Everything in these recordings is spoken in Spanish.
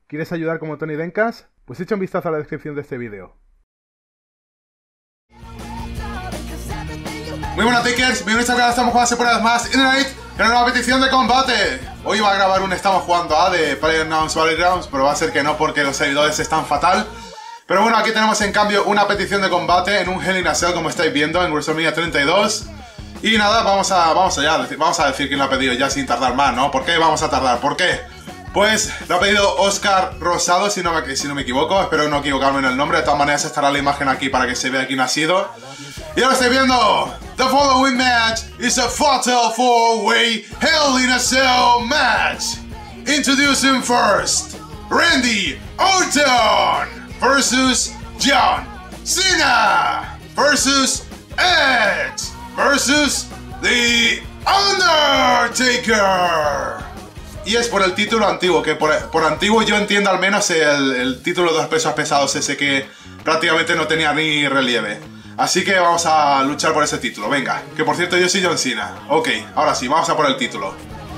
¿Quieres ayudar como Tony Dencas? Pues echa un vistazo a la descripción de este vídeo. Muy buenas Takers, bienvenidos al canal. Estamos jugando por vez más In The Night en una nueva petición de combate. Hoy va a grabar un Estamos jugando A de PlayerUnknown's Battlegrounds, pero va a ser que no porque los servidores están fatal. Pero bueno, aquí tenemos en cambio una petición de combate en un Hell in a Cell, como estáis viendo, en WrestleMania 32. Y nada, vamos a decir quién lo ha pedido ya sin tardar más, ¿no? ¿Por qué vamos a tardar? ¿Por qué? Pues lo ha pedido Oscar Rosado, si no me equivoco, espero no equivocarme en el nombre. De todas maneras estará la imagen aquí para que se vea quién ha sido. Y ahora estáis viendo, the following match is a fatal 4-way Hell in a Cell match. Introducing first, Randy Orton versus John Cena versus Edge versus The Undertaker. Y es por el título antiguo, que por antiguo yo entiendo al menos el título de los pesos pesados ese que prácticamente no tenía ni relieve. Así que vamos a luchar por ese título, venga. Que por cierto yo soy John Cena. Ok, ahora sí, vamos a por el título.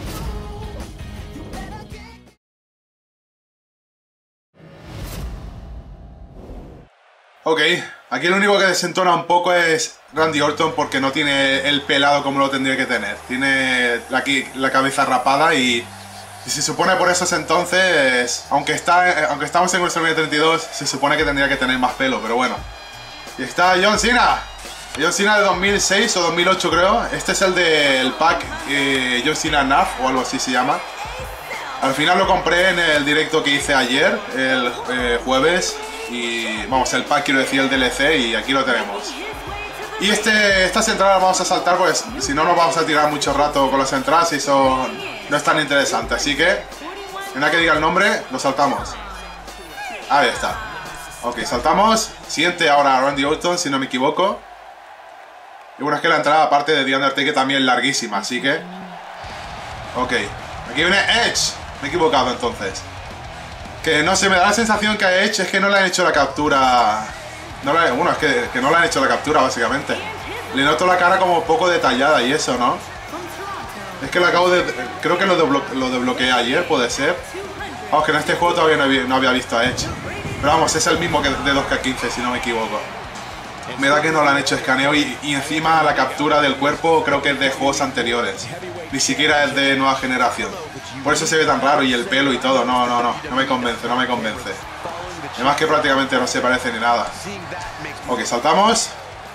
Ok, aquí el único que desentona un poco es Randy Orton porque no tiene el pelado como lo tendría que tener. Tiene aquí la cabeza rapada y se supone por esos entonces, aunque estamos en WrestleMania 32, se supone que tendría que tener más pelo, pero bueno. Y está John Cena. John Cena de 2006 o 2008 creo. Este es el del pack John Cena NAF o algo así se llama. Al final lo compré en el directo que hice ayer, el jueves. Y vamos, el pack quiero decir, el DLC, y aquí lo tenemos. Y estas entradas vamos a saltar, pues si no nos vamos a tirar mucho rato con las entradas y eso no es tan interesante. Así que, en la que diga el nombre, lo saltamos. Ahí está. Ok, saltamos. Siguiente ahora Randy Orton, si no me equivoco. Y bueno, es que la entrada aparte de The Undertaker también es larguísima, así que... Ok, aquí viene Edge. Me he equivocado entonces. Que no sé, me da la sensación que a Edge es que no le han hecho la captura... Bueno, es que no le han hecho la captura básicamente. Le noto la cara como poco detallada y eso, ¿no? Es que lo acabo de... Creo que lo desbloqueé ayer, puede ser. Vamos, que en este juego todavía no había visto a Edge. Pero vamos, es el mismo que de 2K15, si no me equivoco. Me da que no le han hecho escaneo y encima la captura del cuerpo creo que es de juegos anteriores. Ni siquiera es de nueva generación. Por eso se ve tan raro y el pelo y todo. No me convence, no me convence. Además que prácticamente no se parece ni nada. Ok, saltamos.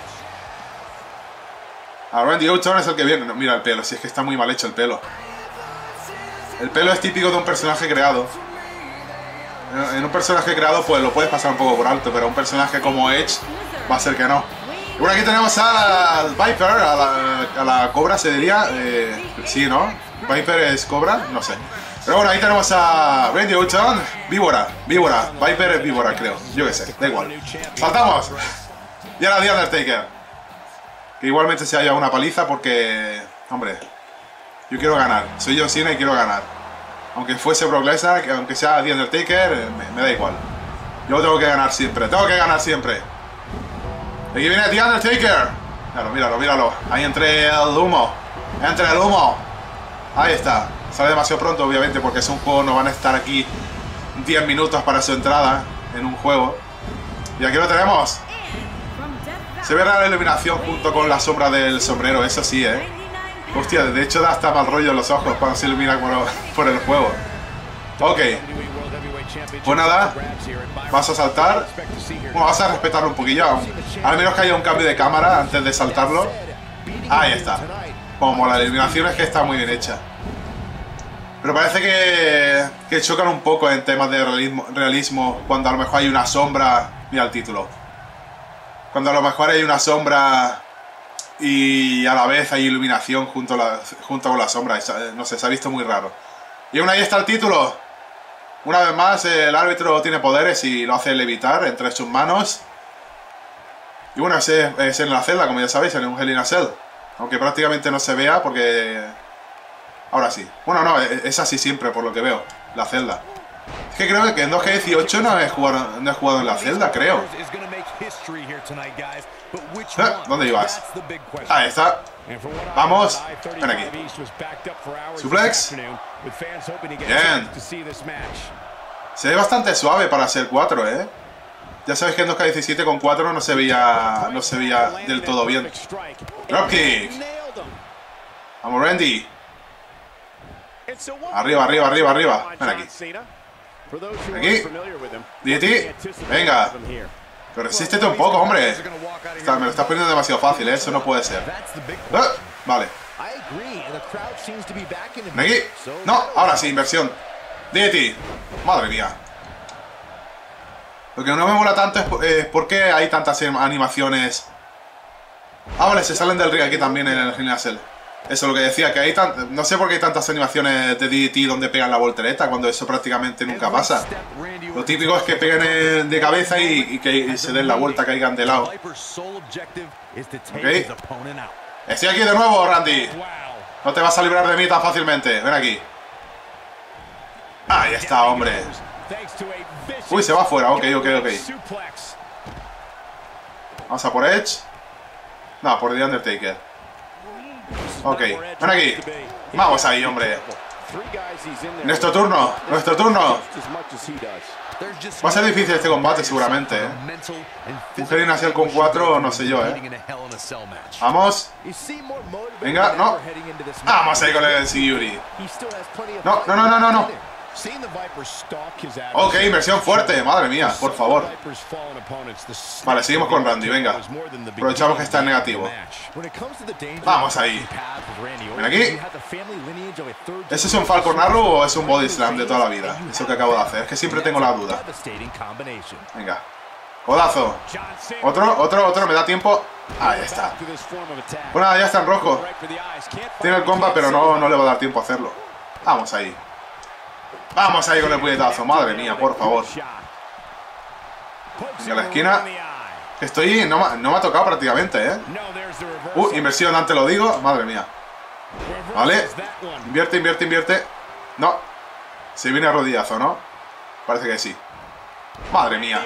A Randy Orton es el que viene. No, mira el pelo, si es que está muy mal hecho el pelo. El pelo es típico de un personaje creado. En un personaje creado pues lo puedes pasar un poco por alto, pero un personaje como Edge va a ser que no. Y bueno, aquí tenemos al Viper, a la cobra se diría. Sí, ¿no? Viper es cobra, no sé. Pero bueno, ahí tenemos a Randy Orton. Víbora. Viper es víbora, creo. Yo qué sé, da igual. ¡Saltamos! Y ahora The Undertaker. Que igualmente se haya una paliza porque... Hombre, yo quiero ganar. Soy John Cena y quiero ganar. Aunque fuese Brock Lesnar, aunque sea The Undertaker, me da igual. Yo tengo que ganar siempre. Aquí viene The Undertaker. Míralo. Ahí entre el humo. Ahí está. Sale demasiado pronto, obviamente, porque es un juego, no van a estar aquí 10 minutos para su entrada en un juego. Y aquí lo tenemos. Se ve la iluminación junto con la sombra del sombrero, eso sí, Hostia, de hecho da hasta mal rollo en los ojos cuando se ilumina por el juego. Ok. Pues nada, vas a saltar. Bueno, vas a respetarlo un poquillo. Al menos que haya un cambio de cámara antes de saltarlo. Ahí está. Como la iluminación es que está muy bien hecha. Pero parece que chocan un poco en temas de realismo cuando a lo mejor hay una sombra. Mira el título. Cuando a lo mejor hay una sombra y a la vez hay iluminación junto con la sombra. No sé, se ha visto muy raro. Y aún ahí está el título. Una vez más, el árbitro tiene poderes y lo hace levitar entre sus manos. Y bueno, es en la celda, como ya sabéis, en un Hell in a Cell. Aunque prácticamente no se vea porque... Ahora sí. Bueno, no, es así siempre por lo que veo, la celda. Es que creo que en 2K18 no he jugado en la celda, creo. ¿Dónde ibas? Ahí está. Vamos. Ven aquí. Suplex. Bien. Se ve bastante suave para ser 4, ¿eh? Ya sabes que en 2K17 con 4 no se veía del todo bien. Dropkick. Vamos, Randy. Arriba, arriba, arriba, arriba. Ven aquí. Aquí. DT. Venga. Pero resístete un poco, hombre. Me lo estás poniendo demasiado fácil, ¿eh? Eso no puede ser. Vale. Ven aquí. No, ahora sí, inversión. DT. Madre mía. Lo que no me mola tanto es por qué hay tantas animaciones. Ah, vale, se salen del ring aquí también en el gimnasio. Eso es lo que decía, que hay no sé por qué hay tantas animaciones de DDT donde pegan la voltereta, cuando eso prácticamente nunca pasa. Lo típico es que peguen de cabeza y que se den la vuelta, caigan de lado. Ok. Estoy aquí de nuevo, Randy. No te vas a librar de mí tan fácilmente. Ven aquí. Ahí está, hombre. Uy, se va afuera. Ok, ok, ok. Vamos a por Edge. No, por The Undertaker. Ok, ven aquí. Vamos ahí, hombre. Nuestro turno, nuestro turno. Va a ser difícil este combate seguramente, ¿eh? Un Hell in a Cell con 4, no sé yo, ¿eh? Vamos. Venga, no. Vamos ahí con el Siguri. No, no, no, no, no, no. Ok, inversión fuerte, madre mía, por favor. Vale, seguimos con Randy, venga. Aprovechamos que está en negativo. Vamos ahí. Ven aquí. ¿Ese es un Falcon Arrow o es un Body Slam de toda la vida? Eso que acabo de hacer, es que siempre tengo la duda. Venga. Codazo. Otro, me da tiempo. Ahí está. Pues nada, ya está en rojo. Tiene el combat, pero no le va a dar tiempo a hacerlo. Vamos ahí. Vamos ahí con el puñetazo, madre mía, por favor. Venga, a la esquina. Estoy, no me ha tocado prácticamente, ¿eh? Inversión, antes lo digo, madre mía. Vale. Invierte, invierte, invierte. No. Se viene a rodillazo, ¿no? Parece que sí. Madre mía.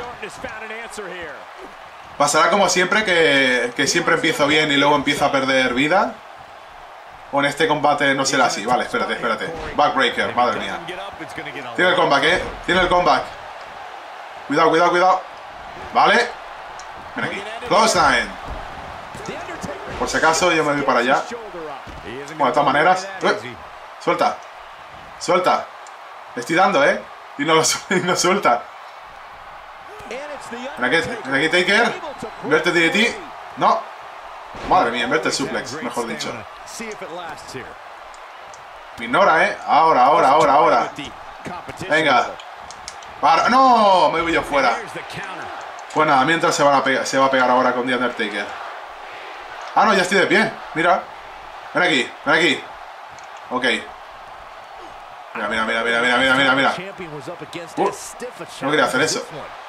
Pasará como siempre que siempre empiezo bien y luego empiezo a perder vida. O en este combate no será así. Vale, espérate, espérate. Backbreaker, madre mía. Tiene el comeback, ¿eh? Tiene el comeback. Cuidado, cuidado, cuidado. Vale. Ven aquí. Clothesline. Por si acaso yo me voy para allá. Bueno, de todas maneras. Suelta. Suelta. Le estoy dando, ¿eh? Y no suelta. Ven aquí, Taker. Inverte DDT. No. Madre mía, inverte suplex, mejor dicho. Me ignora, ¿eh? Ahora. Venga. Para. ¡No! Me voy yo fuera. Pues nada, mientras se va a pegar ahora con The Undertaker. Ah, no, ya estoy de pie. Mira. Ven aquí, ven aquí. Ok. Mira. No quería hacer eso.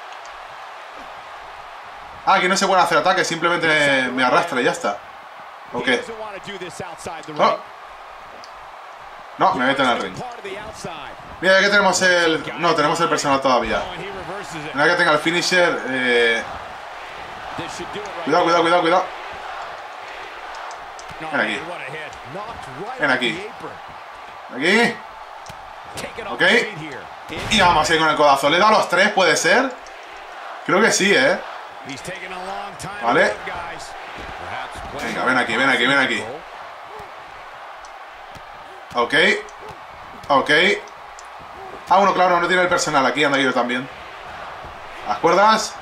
Ah, que no se puede hacer ataques, simplemente me arrastra y ya está. Ok. Oh. No, me meten al ring. Mira, ya que tenemos el... No, tenemos el personal todavía. Mira que tenga el finisher. Cuidado. Ven aquí. Aquí. Ok. Y vamos a ir con el codazo. ¿Le he dado los 3? ¿Puede ser? Creo que sí, ¿eh? Vale. Venga, ven aquí. Ok. Ah, uno, claro, no tiene el personal. Aquí anda yo también. Las cuerdas.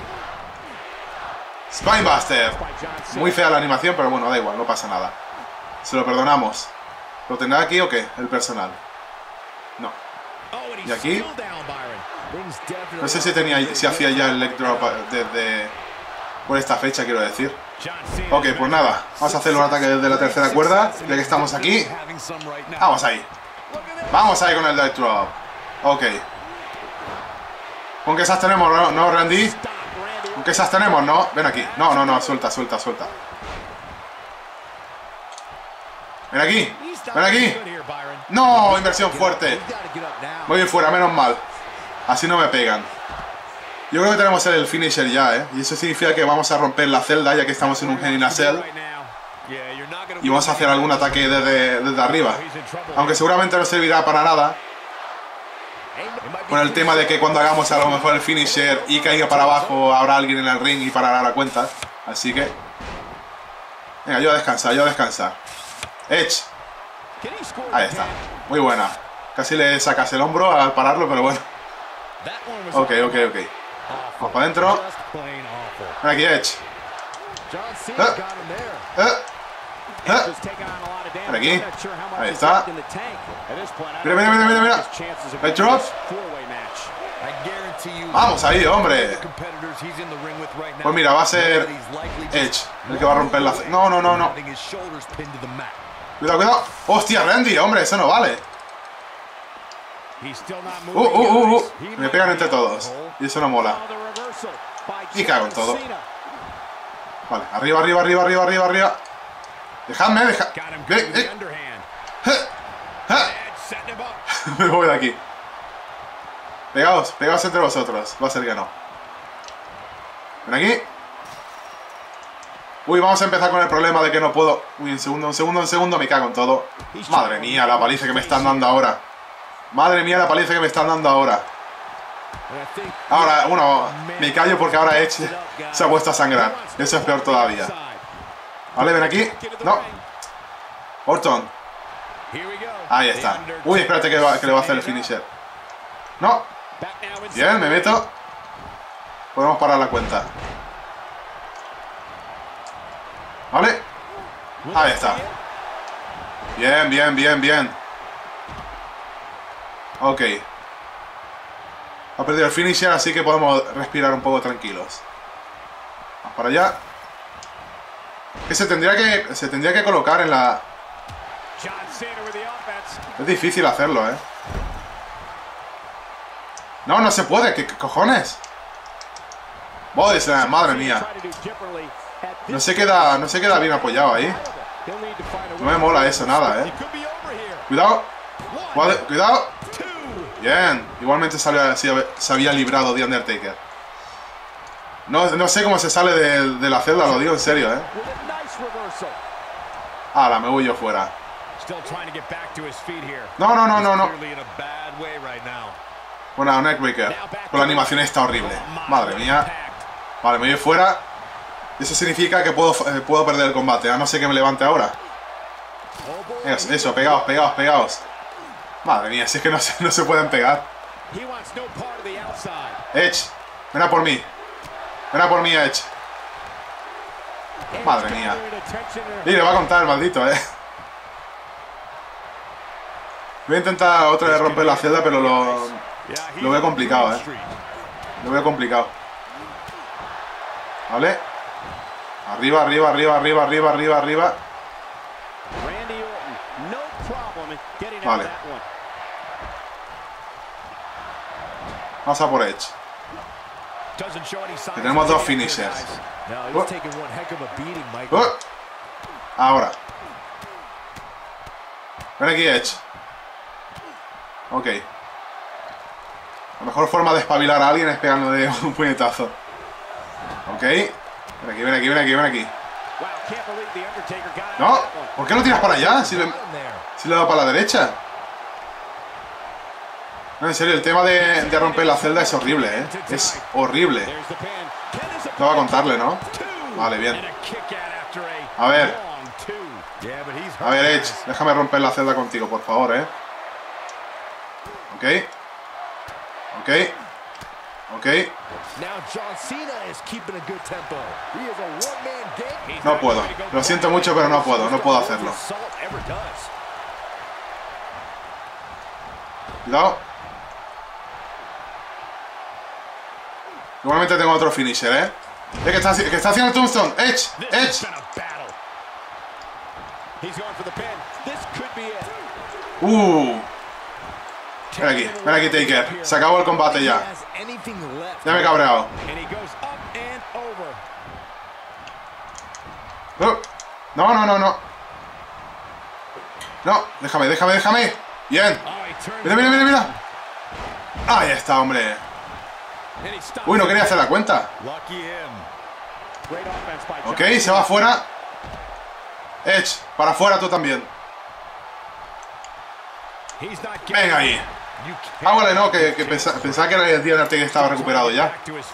Spinebuster. Muy fea la animación, pero bueno, da igual, no pasa nada. Se lo perdonamos. ¿Lo tendrá aquí o qué? El personal. No. Y aquí. No sé si hacía ya el leg drop desde... Por esta fecha, quiero decir. Ok, pues nada. Vamos a hacer un ataque desde la tercera cuerda, ya que estamos aquí. Vamos ahí. Vamos ahí con el leg drop. Ok. ¿Con qué esas tenemos, no, Randy? ¿Con qué esas tenemos, no? Ven aquí. No, suelta. Ven aquí. No, inversión fuerte. Muy bien fuera, menos mal. Así no me pegan. Yo creo que tenemos el finisher ya, ¿eh? Y eso significa que vamos a romper la celda, ya que estamos en un Hell in a Cell. Y vamos a hacer algún ataque desde arriba. Aunque seguramente no servirá para nada. Con el tema de que cuando hagamos a lo mejor el finisher y caiga para abajo, habrá alguien en el ring y parará la cuenta. Así que... Venga, yo a descansar, yo a descansar. Edge. Ahí está. Muy buena. Casi le sacas el hombro al pararlo, pero bueno. Ok. Vamos para adentro. Ven aquí, Edge. Ven aquí. Ahí está. Mira. El drop. Vamos ahí, hombre. Pues mira, va a ser Edge el que va a romper la... No. Cuidado. Hostia, Randy, hombre, eso no vale. Me pegan entre todos. Y eso no mola. Y cago en todo. Vale, arriba. Dejadme. Me voy de aquí. Pegaos entre vosotros. Va a ser que no. Ven aquí. Uy, vamos a empezar con el problema de que no puedo. Uy, un segundo, me cago en todo. Madre mía, la paliza que me están dando ahora. Ahora, me callo porque ahora Edge se ha puesto a sangrar. Eso es peor todavía. Vale, ven aquí. No. Orton. Ahí está. Uy, espérate que le va a hacer el finisher. No. Bien, me meto. Podemos parar la cuenta. Vale. Ahí está. Bien. Ok. Ha perdido el finisher, así que podemos respirar un poco tranquilos. Vamos para allá. Que se tendría que colocar en la... Es difícil hacerlo, ¿eh? No se puede. ¿Qué cojones? Bodyslam, madre mía. No se queda bien apoyado ahí. No me mola eso nada, ¿eh? Cuidado. Bien. Igualmente se había librado de Undertaker. No sé cómo se sale de la celda, lo digo en serio, ¿eh? Ahora, me voy yo fuera. No. Bueno, neckbreaker. Con la animación está horrible. Madre mía. Vale, me voy fuera. Eso significa que puedo perder el combate. A no ser que me levante ahora. Eso, pegaos. Madre mía, si es que no se pueden pegar. Edge, ven a por mí. Edge. Madre mía. Y le va a contar el maldito, Voy a intentar otra vez romper la celda, pero lo veo complicado, Lo veo complicado. Vale. Arriba. Vale. Vamos a por Edge. Que tenemos dos finishers. Ahora. Ven aquí, Edge. Ok. La mejor forma de espabilar a alguien es pegándole un puñetazo. Ok. Ven aquí. No. ¿Por qué no tiras para allá? Si le he dado para la derecha. No, en serio, el tema de romper la celda es horrible, Es horrible. No va a contarle, ¿no? Vale, bien. A ver, Edge, déjame romper la celda contigo, por favor, Ok. No puedo. Lo siento mucho, pero no puedo hacerlo. Cuidado. Igualmente tengo otro finisher, que está haciendo el tombstone. Edge. Ven aquí, Taker. Se acabó el combate ya. Ya me he cabreado. No. No, déjame. Bien. Mira. Ahí está, hombre. Uy, no quería hacer la cuenta. Ok, se va afuera. Edge, para afuera tú también. Venga ahí. Ah, vale, no, que pensaba que el The Undertaker estaba recuperado ya.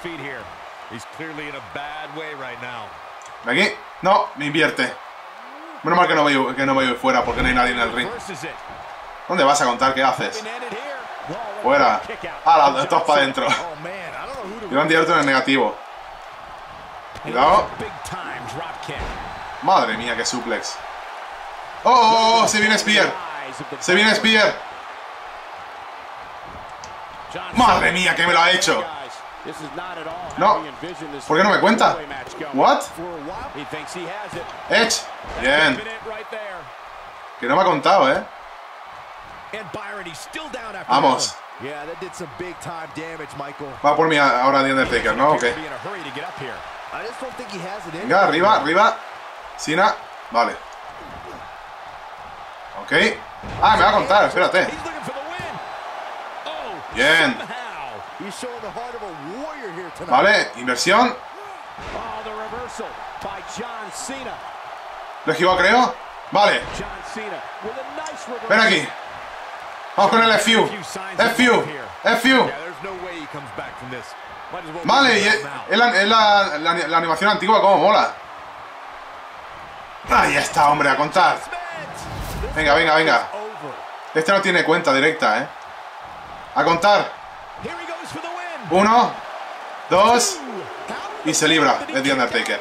Aquí. No, me invierte. Menos mal que no me voy fuera porque no hay nadie en el ring. ¿Dónde vas a contar? ¿Qué haces? Fuera. Ah, todos para adentro. Y Randy Orton en negativo. Cuidado. Madre mía, qué suplex. ¡Oh! Se viene Spear. Se viene Spear. Madre mía, que me lo ha hecho. No. ¿Por qué no me cuenta? ¿What? Edge. Bien. Que no me ha contado, ¿eh? Vamos. Va por mí ahora The Undertaker, ¿no? Ok. Venga, arriba, arriba. Cena. Vale. Ok. Ah, me va a contar, espérate. Bien. Vale, inversión. Lo esquivó, creo. Vale. Ven aquí. Vamos con el FU. FU. FU. Vale, y es la animación antigua, como mola. Ahí está, hombre, a contar. Venga, venga, venga. Este no tiene cuenta directa, ¿eh? A contar. 1, 2. Y se libra de The Undertaker.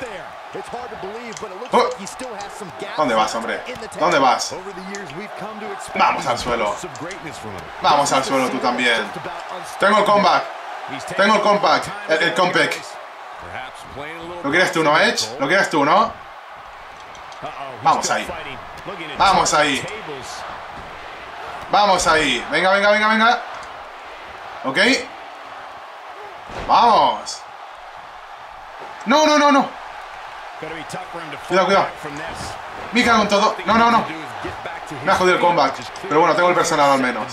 ¿Dónde vas, hombre? ¿Dónde vas? Vamos al suelo. Vamos al suelo tú también. Tengo el comeback. Tengo el comeback. El comeback. ¿Lo quieres tú, no, Edge? ¿Lo quieres tú, no? Vamos ahí. Vamos ahí. Vamos ahí. Venga, venga, venga, venga. Ok. Vamos. No, no, no, no. Cuidado, cuidado. Me cago en todo. No, no, no. Me ha jodido el comeback. Pero bueno, tengo el personal al menos.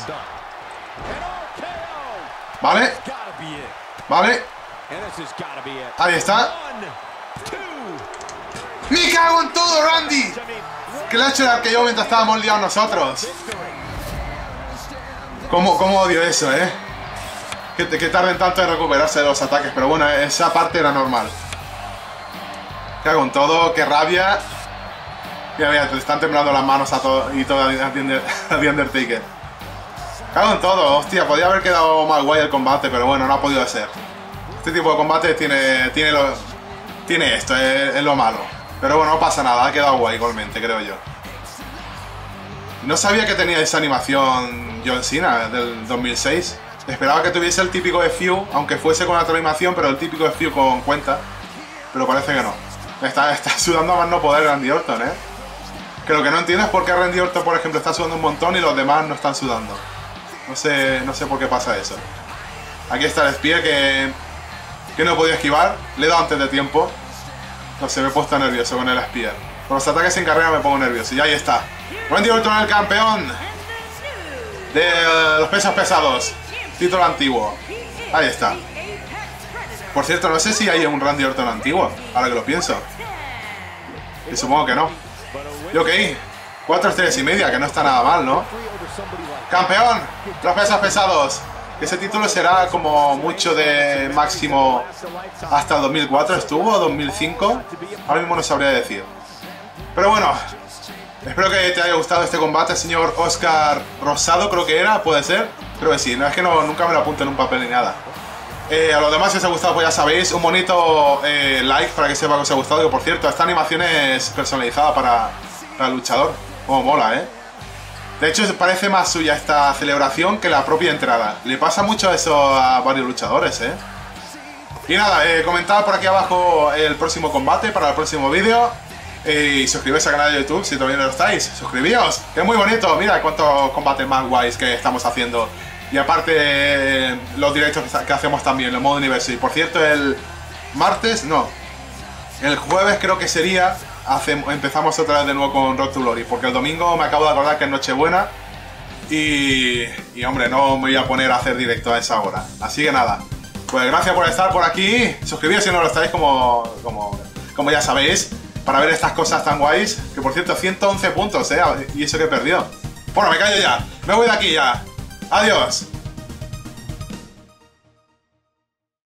Vale. Vale. Ahí está. Me cago en todo, Randy. Que le ha hecho el arqueo mientras estábamos liados nosotros. ¿Cómo odio eso, eh? Que tarden tanto en recuperarse de los ataques. Pero bueno, esa parte era normal. Cago en todo, qué rabia. Mira, mira, te están temblando las manos a todo y todo a The Undertaker. Cago en todo, hostia, podía haber quedado más guay el combate, pero bueno, no ha podido ser. Este tipo de combate tiene esto, es lo malo. Pero bueno, no pasa nada, ha quedado guay igualmente, creo yo. No sabía que tenía esa animación John Cena del 2006. Esperaba que tuviese el típico FU, aunque fuese con otra animación, pero el típico FU con cuenta. Pero parece que no. Está sudando a más no poder Randy Orton, ¿eh? Que lo que no entiendo es por qué Randy Orton, por ejemplo, está sudando un montón y los demás no están sudando. No sé por qué pasa eso. Aquí está el Spear que no he podido esquivar. Le he dado antes de tiempo. No sé, me he puesto nervioso con el Spear. Con los ataques en carrera me pongo nervioso. Y ahí está. Randy Orton, el campeón de los pesos pesados. Título antiguo. Ahí está. Por cierto, no sé si hay un Randy Orton antiguo, ahora que lo pienso. Y supongo que no. Y ok, 4 estrellas y media, que no está nada mal, ¿no? Campeón, los pesos pesados. Ese título será como mucho de máximo hasta el 2004 estuvo, 2005. Ahora mismo no sabría decir. Pero bueno, espero que te haya gustado este combate, señor Oscar Rosado, creo que era, puede ser. Creo que sí, no es que nunca me lo apunto en un papel ni nada. A los demás, si os ha gustado, pues ya sabéis, un bonito like para que sepa que os ha gustado. Que por cierto, esta animación es personalizada para el luchador. Como mola, ¿eh? De hecho, parece más suya esta celebración que la propia entrada. Le pasa mucho eso a varios luchadores, ¿eh? Y nada, comentad por aquí abajo el próximo combate para el próximo vídeo. Y suscribíos al canal de YouTube si todavía no lo estáis. Suscribíos, que es muy bonito. Mira cuántos combates más guays que estamos haciendo. Y aparte, los directos que hacemos también, el modo universo. Y por cierto, el martes, no, el jueves creo que sería, empezamos otra vez de nuevo con Road to Glory. Porque el domingo me acabo de acordar que es Nochebuena. Y hombre, no me voy a poner a hacer directo a esa hora. Así que nada, pues gracias por estar por aquí. Suscribíos si no lo estáis, como ya sabéis, para ver estas cosas tan guays. Que por cierto, 111 puntos, y eso que he perdido. Bueno, me callo ya, me voy de aquí ya. Adiós.